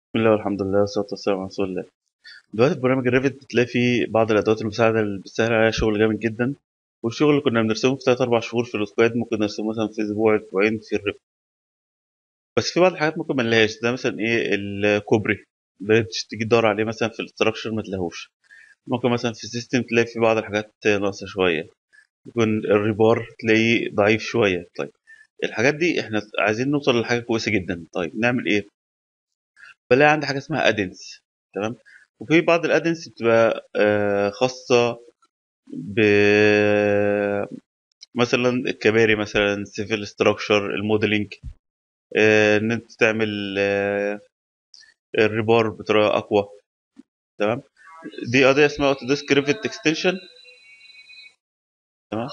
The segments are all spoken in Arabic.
بسم الله والحمد لله والصلاة والسلام على رسول الله. دلوقتي في برنامج الريفت بتلاقي فيه بعض الأدوات المساعدة اللي بتسهل عليها شغل جامد جدا، والشغل اللي كنا بنرسمه في 3 4 شهور في الأسكواد ممكن نرسمه مثلا في أسبوع أسبوعين في الريفت. بس في بعض الحاجات ممكن ما نلاقيهاش، زي مثلا إيه الكوبري ده تيجي تدور عليه مثلا في الاستراكشر ما تلاقيهوش. ممكن مثلا في السيستم تلاقي في بعض الحاجات ناقصة شوية، ممكن الريبار تلاقيه ضعيف شوية. طيب الحاجات دي احنا عايزين نوصل لحاجة كويسة جدا، طيب نعمل ايه؟ بلاقي عندي حاجة اسمها ادنس. تمام. وفي بعض الادنس بتبقى خاصة ب مثلا الكباري، مثلا سيفل ستراكشر، الموديلنج، ان انت تعمل الريبار بطريقة اقوى. تمام. دي قضية اسمها اوتوديسك ريفت اكستنشن. تمام.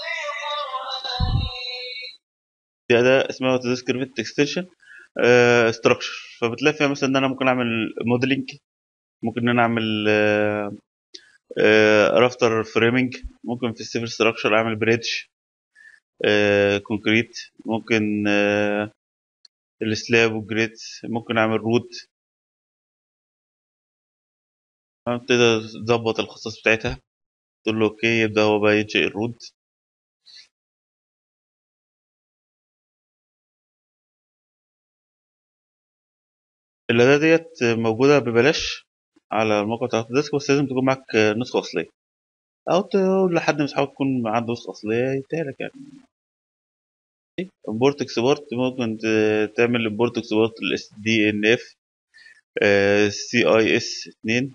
دي أداة اسمها اوتوديسك ريفت اكستنشن ستراكشر، فبتلاقي فيها مثلا ان انا ممكن اعمل موديلنج، ممكن ان انا اعمل رافتر فريمنج، ممكن في السيفل ستراكشر اعمل بريدج كونكريت، ممكن السلاب والجريت، ممكن اعمل روت. تقدر تظبط الخصائص بتاعتها، تقول له اوكي يبدأ هو بقى ينشئ الروت. الأداة ديت موجودة ببلاش على الموقع بتاع اوتوديسك، بس لازم تكون معاك نسخة أصلية، أو تقول لحد من أصحابك يكون عنده نسخة أصلية يديهالك يعني. امبورت اكسبورت ممكن تعمل امبورت اكسبورت الاس دي ان اف سي اي اس 2.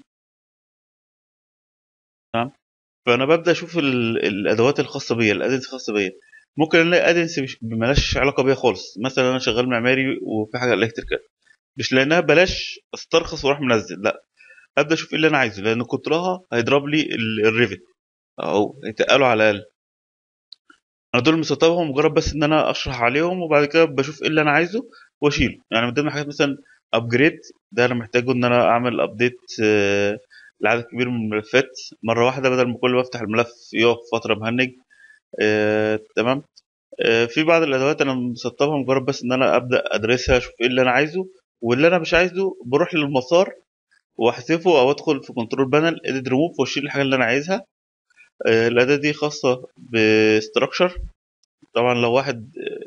فانا ببدا اشوف الادوات الخاصه بيا، الادنس الخاصه بيا. ممكن الاقي ادنس مش ملهاش علاقه بيا خالص، مثلا انا شغال معماري وفي حاجه الكتريكال، مش لانها بلاش استرخص واروح منزل، لا، ابدا اشوف ايه اللي انا عايزه، لان كترها هيضرب لي الريفت او يتقالوا على الاقل. انا دول مسطبهم مجرد بس ان انا اشرح عليهم، وبعد كده بشوف ايه اللي انا عايزه واشيله. يعني من ضمن الحاجات مثلا ابجريد، ده انا محتاجه ان انا اعمل ابديت لعدد كبير من الملفات مره واحده، بدل ما كل ما افتح الملف يقف فتره مهنج. تمام. في بعض الادوات انا مسطبها مجرد بس ان انا ابدا ادرسها، اشوف ايه اللي انا عايزه، واللي انا مش عايزه بروح للمسار واحذفه، او ادخل في كنترول بانل اديت ريموف واشيل الحاجه اللي انا عايزها. الاداه دي خاصه بستراكشر. طبعا لو واحد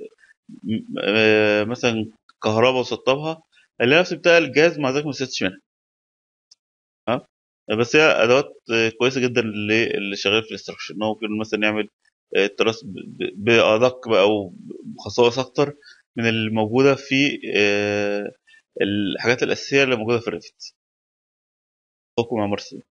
مثلا كهرباء وسطبها، هيلاقي نفسه بتاع الجهاز مع ذلك ما استفدتش منها. ها. بس هي ادوات كويسه جدا اللي شغال في الاستراكشر، ان هو ممكن مثلا يعمل التراث بادق بقى او بخصائص اكتر من الموجوده في الحاجات الاساسيه اللي موجوده في الريفت. حكم مع مرسي.